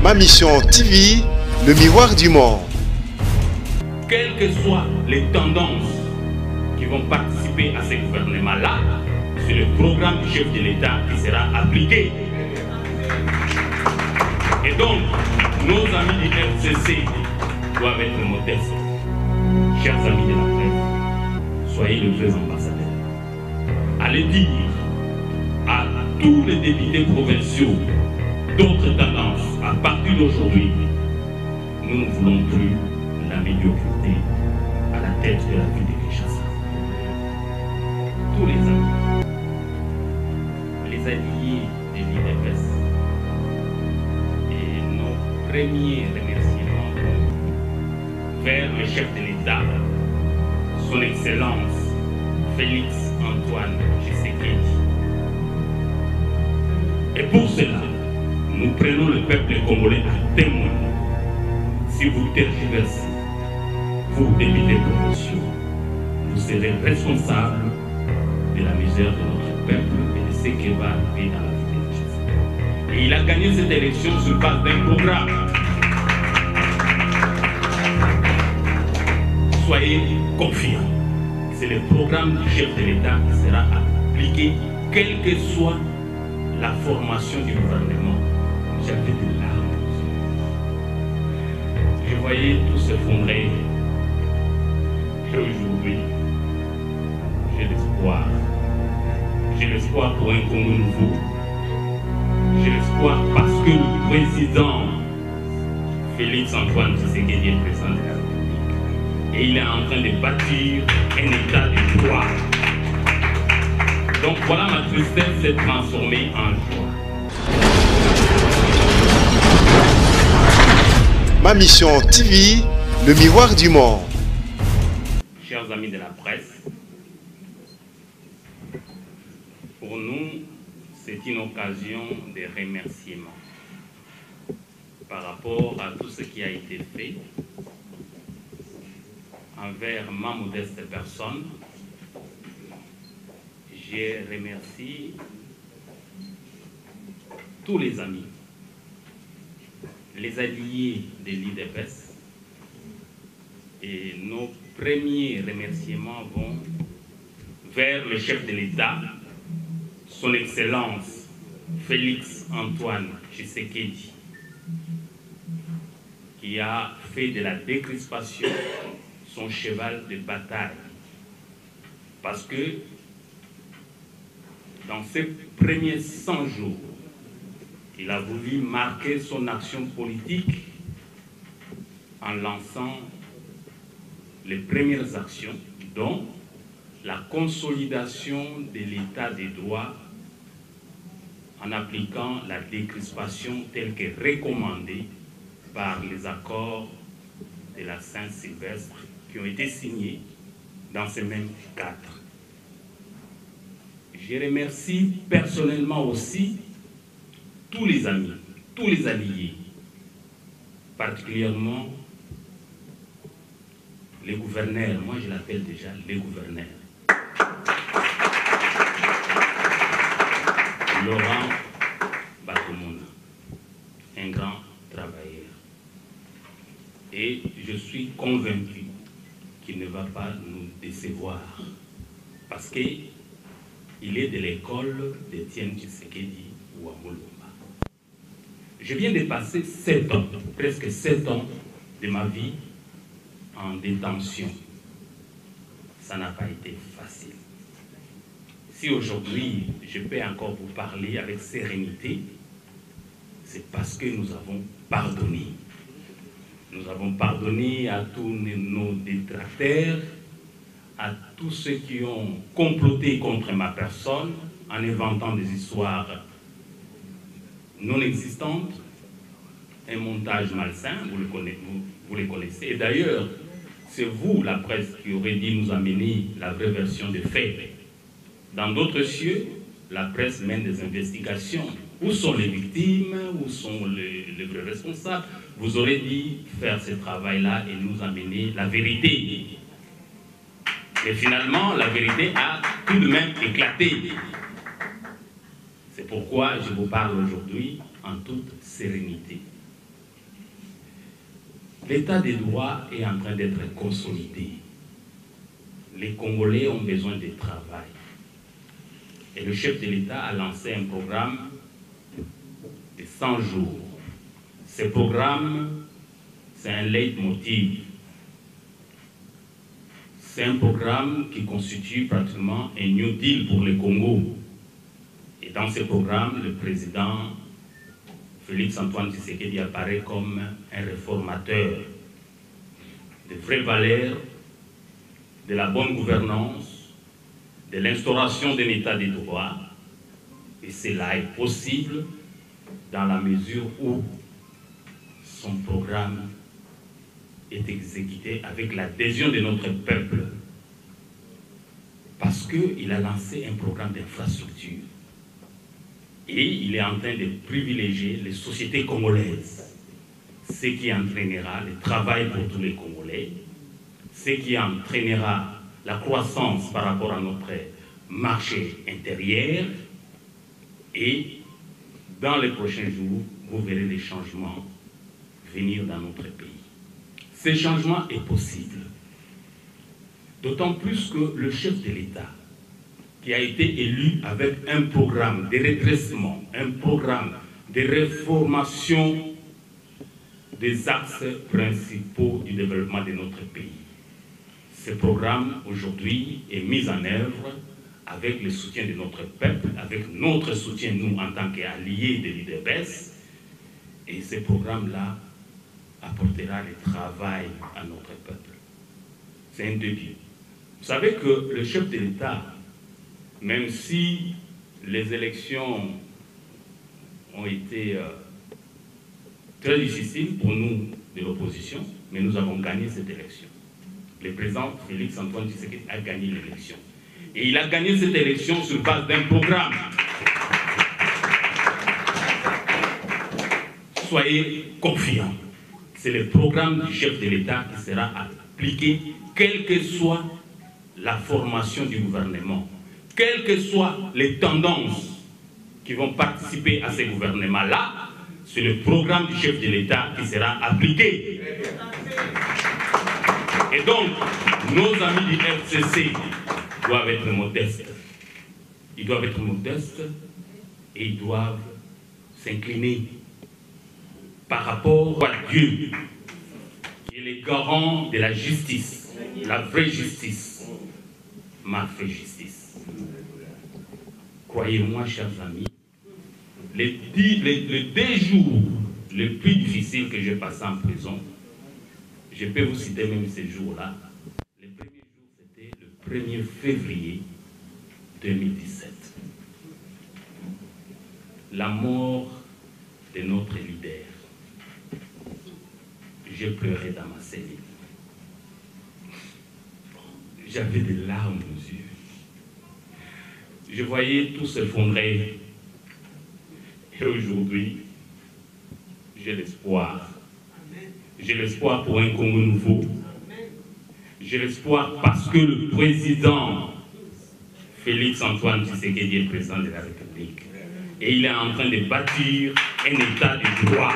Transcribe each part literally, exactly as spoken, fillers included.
Ma Mission T V, le miroir du monde. Quelles que soient les tendances qui vont participer à ce gouvernement-là, c'est le programme du chef de l'État qui sera appliqué. Et donc, nos amis du F C C doivent être modestes. Chers amis de la presse, soyez les vrais ambassadeurs. Allez dire à tous les députés provinciaux d'autres tendances, à partir d'aujourd'hui, nous ne voulons plus la médiocrité à la tête de la ville de Kinshasa. Tous les amis, les alliés de l'I D P S et nos premiers remerciements vont vers le chef de l'État, son Excellence Félix Antoine Tshisekedi. Et pour cela, nous prenons le peuple congolais à témoin. Si vous tergiversez, vous députés provinciaux, vous serez responsables de la misère de notre peuple et de ce qui va arriver dans la vie de Kinshasa. Et il a gagné cette élection sur base d'un programme. Soyez confiants. C'est le programme du chef de l'État qui sera appliqué, quelle que soit la formation du gouvernement. J'avais des larmes. Je voyais tout s'effondrer. Et aujourd'hui, j'ai l'espoir. J'ai l'espoir pour un Congo nouveau. J'ai l'espoir parce que le président Félix Antoine Tshisekedi est président de la République. Et il est en train de bâtir un état de droit. Donc voilà, ma tristesse s'est transformée en joie. Ma Mission T V, le miroir du monde. Chers amis de la presse, pour nous, c'est une occasion de remerciement par rapport à tout ce qui a été fait envers ma modeste personne. Je remercie tous les amis, les alliés de l'I D P S, et nos premiers remerciements vont vers le chef de l'État, son Excellence Félix Antoine Tshisekedi, qui a fait de la décrispation son cheval de bataille. Parce que dans ces premiers cent jours, il a voulu marquer son action politique en lançant les premières actions, dont la consolidation de l'état des droits en appliquant la décrispation telle que recommandée par les accords de la Saint-Sylvestre qui ont été signés dans ce même cadre. Je remercie personnellement aussi tous les amis, tous les alliés, particulièrement les gouverneurs. Moi, je l'appelle déjà les gouverneurs. Laurent Bakomona, un grand travailleur. Et je suis convaincu qu'il ne va pas nous décevoir parce qu'il est de l'école d'Étienne Tshisekedi ou à Molomba. Je viens de passer sept ans, presque sept ans de ma vie en détention. Ça n'a pas été facile. Si aujourd'hui je peux encore vous parler avec sérénité, c'est parce que nous avons pardonné. Nous avons pardonné à tous nos détracteurs, à tous ceux qui ont comploté contre ma personne en inventant des histoires non existantes, un montage malsain, vous, le connaissez, vous, vous les connaissez. Et d'ailleurs, c'est vous, la presse, qui aurez dit nous amener la vraie version des faits. Dans d'autres cieux, la presse mène des investigations. Où sont les victimes? Où sont les, les vrais responsables? Vous aurez dit faire ce travail-là et nous amener la vérité. Et finalement, la vérité a tout de même éclaté. C'est pourquoi je vous parle aujourd'hui en toute sérénité. L'état des droits est en train d'être consolidé. Les Congolais ont besoin de travail. Et le chef de l'État a lancé un programme de cent jours. Ce programme, c'est un leitmotiv. C'est un programme qui constitue pratiquement un New Deal pour le Congo. Et dans ce programme, le président Félix Antoine Tshisekedi apparaît comme un réformateur des vraies valeurs, de la bonne gouvernance, de l'instauration d'un état de droit. Et cela est possible dans la mesure où son programme est exécuté avec l'adhésion de notre peuple. Parce qu'il a lancé un programme d'infrastructure. Et il est en train de privilégier les sociétés congolaises, ce qui entraînera le travail pour tous les Congolais, ce qui entraînera la croissance par rapport à notre marché intérieur. Et dans les prochains jours, vous verrez des changements venir dans notre pays. Ce changement est possible, d'autant plus que le chef de l'État, qui a été élu avec un programme de redressement, un programme de réformation des axes principaux du développement de notre pays. Ce programme, aujourd'hui, est mis en œuvre avec le soutien de notre peuple, avec notre soutien, nous, en tant qu'alliés de l'U D P S. Et ce programme-là apportera le travail à notre peuple. C'est un début. Vous savez que le chef de l'État, même si les élections ont été euh, très difficiles pour nous de l'opposition, mais nous avons gagné cette élection. Le président Félix Antoine Tshisekedi a gagné l'élection. Et il a gagné cette élection sur base d'un programme. Soyez confiants. C'est le programme du chef de l'État qui sera appliqué, quelle que soit la formation du gouvernement, quelles que soient les tendances qui vont participer à ce gouvernement-là, c'est le programme du chef de l'État qui sera appliqué. Et donc, nos amis du F C C doivent être modestes. Ils doivent être modestes et ils doivent s'incliner par rapport à Dieu, qui est le garant de la justice, la vraie justice, ma vraie justice. Croyez-moi, chers amis, les, dix, les, les deux jours les plus difficiles que j'ai passés en prison, je peux vous citer même ces jours-là. Le premier jour, c'était le premier février deux mille dix-sept. La mort de notre leader. J'ai pleuré dans ma cellule. J'avais des larmes aux yeux. Je voyais tout s'effondrer. Et aujourd'hui, j'ai l'espoir. J'ai l'espoir pour un Congo nouveau. J'ai l'espoir parce que le président Félix Antoine Tshisekedi est président de la République. Et il est en train de bâtir un état de droit.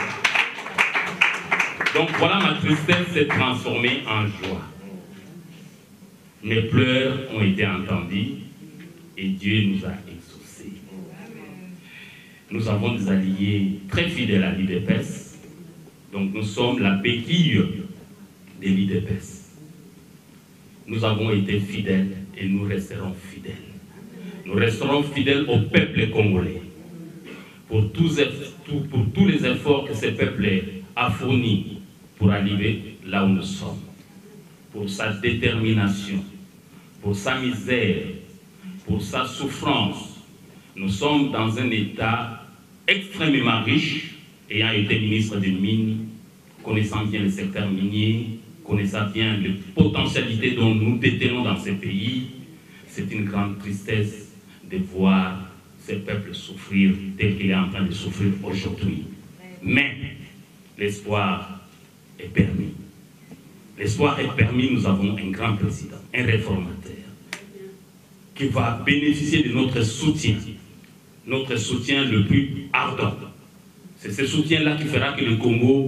Donc voilà, ma tristesse s'est transformée en joie. Mes pleurs ont été entendus et Dieu nous a exaucés. Nous avons des alliés très fidèles à l'U D P S. Donc nous sommes la béquille de l'U D P S. Nous avons été fidèles et nous resterons fidèles. Nous resterons fidèles au peuple congolais. Pour tous, pour tous les efforts que ce peuple a fournis pour arriver là où nous sommes, pour sa détermination, pour sa misère, pour sa souffrance. Nous sommes dans un état extrêmement riche, ayant été ministre des Mines, connaissant bien le secteur minier, connaissant bien les potentialités dont nous détenons dans ce pays. C'est une grande tristesse de voir ce peuple souffrir tel qu'il est en train de souffrir aujourd'hui. Mais l'espoir est permis. L'espoir est permis, nous avons un grand président, un réformateur, qui va bénéficier de notre soutien, notre soutien le plus ardent. C'est ce soutien-là qui fera que le Congo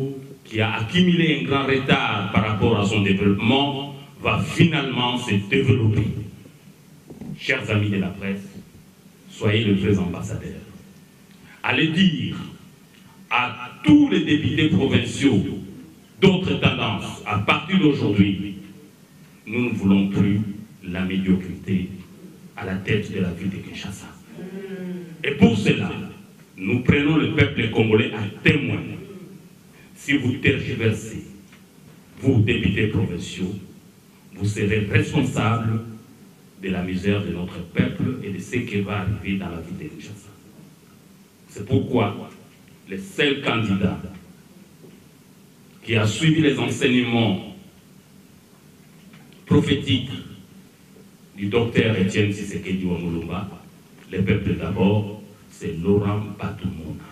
qui a accumulé un grand retard par rapport à son développement, va finalement se développer. Chers amis de la presse, soyez le vrai ambassadeur. Allez dire à tous les députés provinciaux d'autres tendances, à partir d'aujourd'hui, nous ne voulons plus la médiocrité à la tête de la ville de Kinshasa. Et pour cela, nous prenons le peuple congolais à témoin. Si vous tergiversez, vous, députés provinciaux, vous serez responsables de la misère de notre peuple et de ce qui va arriver dans la ville de Kinshasa. C'est pourquoi le seul candidat qui a suivi les enseignements prophétiques du docteur Etienne Tshisekedi Wamulumba, le peuple d'abord, c'est Laurent Batoumona.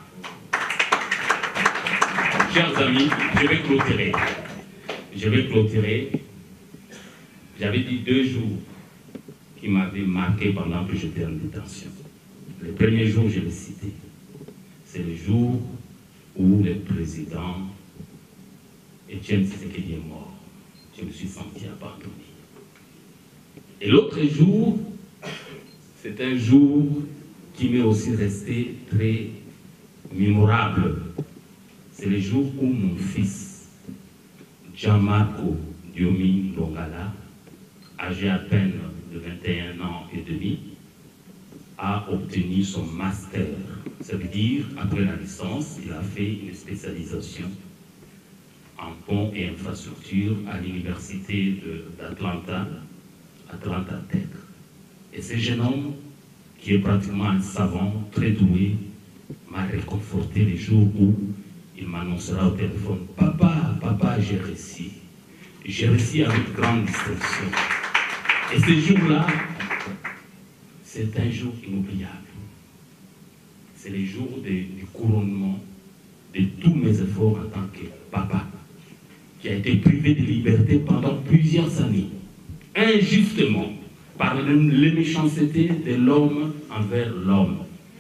Chers amis, je vais clôturer. Je vais clôturer. J'avais dit deux jours qui m'avaient marqué pendant que j'étais en détention. Le premier jour, je l'ai cité. C'est le jour où le président Etienne Tshisekedi est mort. Je me suis senti abandonné. Et l'autre jour, c'est un jour qui m'est aussi resté très mémorable. C'est le jour où mon fils, Gianmarco Diomi Longala, âgé à peine de vingt et un ans et demi, a obtenu son master. Ça veut dire, après la licence, il a fait une spécialisation en ponts et infrastructures à l'université d'Atlanta, Atlanta Tech. Et ce jeune homme, qui est pratiquement un savant très doué, m'a réconforté les jours où il m'annoncera au téléphone: Papa, papa, j'ai réussi. J'ai réussi avec grande distinction. Et ce jour-là, c'est un jour inoubliable. C'est le jour de, du couronnement de tous mes efforts en tant que papa, qui a été privé de liberté pendant plusieurs années, injustement, par les méchancetés de l'homme envers l'homme,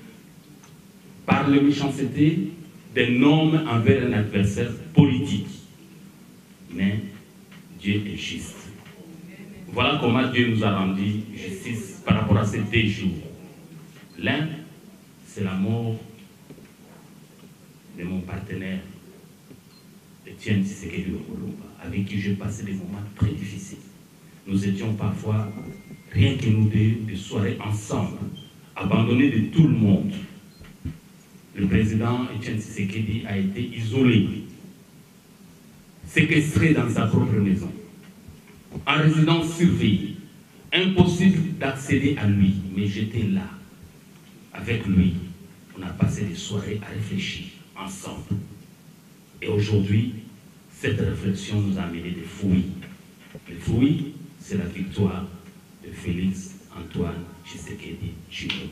par les méchancetés d'un homme envers un adversaire politique. Mais Dieu est juste. Voilà comment Dieu nous a rendu justice par rapport à ces deux jours. L'un, c'est la mort de mon partenaire, Etienne Tshisekedi Wamulumba, avec qui j'ai passé des moments très difficiles. Nous étions parfois, rien que nous deux, des soirées ensemble, abandonnés de tout le monde. Le président Etienne Tshisekedi a été isolé, séquestré dans sa propre maison, en résidence surveillée, impossible d'accéder à lui, mais j'étais là, avec lui. On a passé des soirées à réfléchir ensemble. Et aujourd'hui, cette réflexion nous a amené des fruits. Les fruits, c'est la victoire de Félix Antoine Tshisekedi Tshilombo.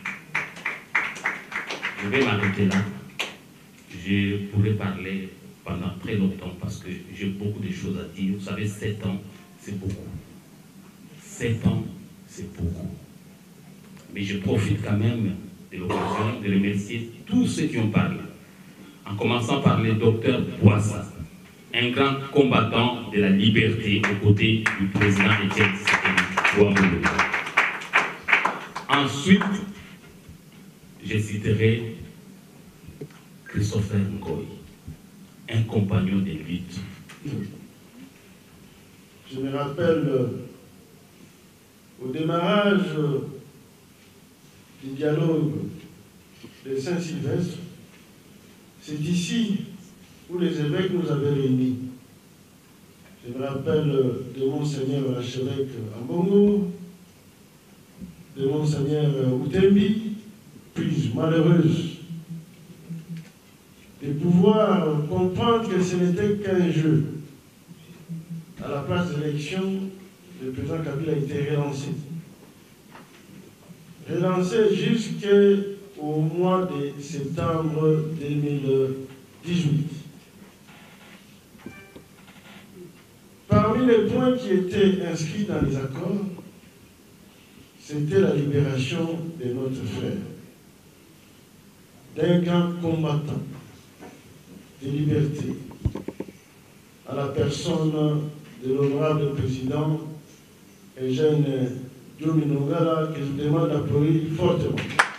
Je vais m'arrêter là. Je pourrais parler pendant très longtemps parce que j'ai beaucoup de choses à dire. Vous savez, sept ans, c'est beaucoup. Sept ans, c'est beaucoup. Mais je profite quand même de l'occasion de remercier tous ceux qui ont parlé. En commençant par le docteur Boissa, un grand combattant de la liberté aux côtés du président Etienne Tshisekedi Wamulumba. Ensuite, je citerai Christopher Ngoy, un compagnon de lutte. Je me rappelle euh, au démarrage euh, du dialogue de Saint-Sylvestre, c'est ici où les évêques nous avaient réunis. Je me rappelle euh, de Monseigneur l'archevêque Ambongo, de Monseigneur Outembi, puis malheureuse de pouvoir comprendre que ce n'était qu'un jeu. À la place de l'élection, le président Kabila a été relancé. Relancé jusqu'au mois de septembre deux mille dix-huit. Parmi les points qui étaient inscrits dans les accords, c'était la libération de notre frère, d'un grand combattant de liberté, à la personne de l'honorable président Eugène Diomi Nongala, que je demande d'applaudir fortement.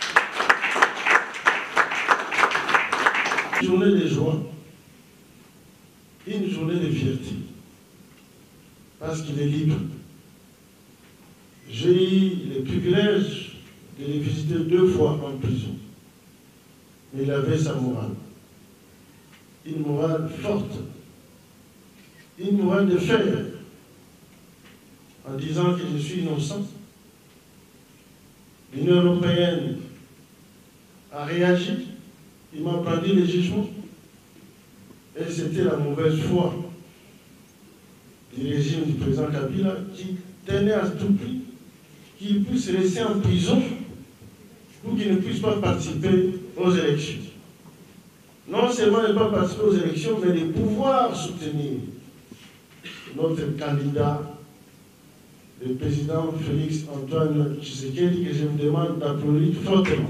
Une journée de joie, une journée de fierté, parce qu'il est libre. J'ai eu le privilège de le visiter deux fois en prison, mais il avait sa morale, une morale forte, une morale de fer, en disant que je suis innocent. L'Union européenne a réagi, il m'a brandi les jugements, et c'était la mauvaise foi du régime du président Kabila qui tenait à tout prix qu'il puisse rester en prison pour qu'il ne puisse pas participer aux élections. Non seulement ne pas participer aux élections, mais de pouvoir soutenir notre candidat, le président Félix Antoine Tshisekedi, que je vous demande d'applaudir fortement.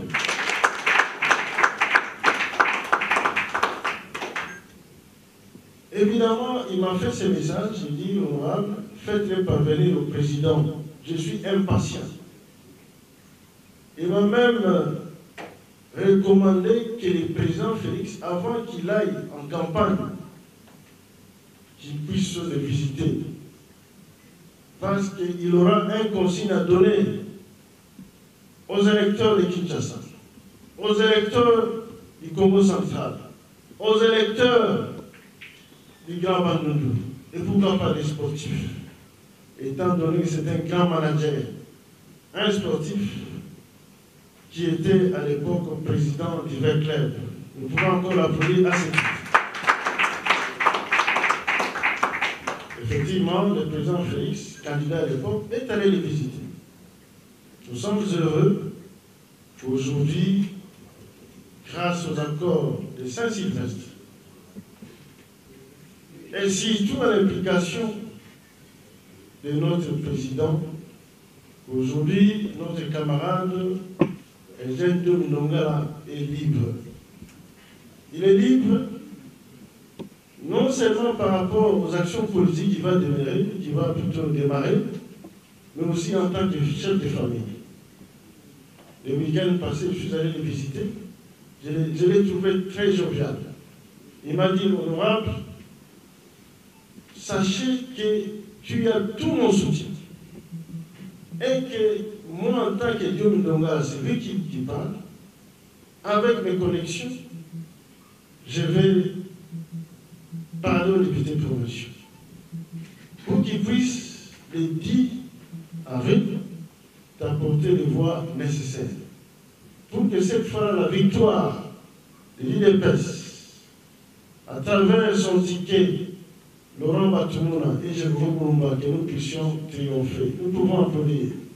Évidemment, il m'a fait ce message, il dit, honorable, faites-le parvenir au président. Je suis impatient. Il m'a même recommandé que le président Félix, avant qu'il aille en campagne, qu'il puisse le visiter. Parce qu'il aura un consigne à donner aux électeurs de Kinshasa, aux électeurs du Congo central, aux électeurs du Grand Bandundu, et pourquoi pas des sportifs, étant donné que c'est un grand manager, un sportif qui était à l'époque président du Vert Club. Nous pouvons encore l'applaudir à ce titre. Effectivement, le président Félix, candidat à l'époque, est allé les visiter. Nous sommes heureux qu'aujourd'hui, grâce aux accords de Saint-Sylvestre, et surtout à l'implication de notre président, aujourd'hui, notre camarade Eugène Diomi Nongala est libre. Il est libre non seulement par rapport aux actions politiques qu'il va démarrer, qui va plutôt démarrer, mais aussi en tant que chef de famille. Le week-end passé, je suis allé le visiter, je l'ai trouvé très jovial. Il m'a dit, honorable, sachez que tu as tout mon soutien. Et que moi, en tant que Diomi Nongala, c'est lui qui, qui parle, avec mes connexions, je vais parler au député provincial pour qu'il puisse, le dix avril, d'apporter les voix nécessaires. Pour que cette fois, la victoire de l'I D P S, à travers son ticket, Laurent Batumuna et Jérôme Boumba, que nous puissions triompher. Nous pouvons applaudir.